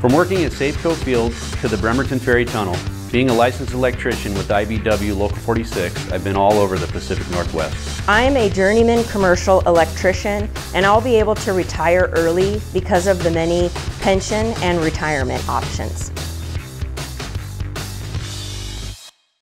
From working at Safeco Field to the Bremerton Ferry Tunnel, being a licensed electrician with IBEW Local 46, I've been all over the Pacific Northwest. I am a journeyman commercial electrician, and I'll be able to retire early because of the many pension and retirement options.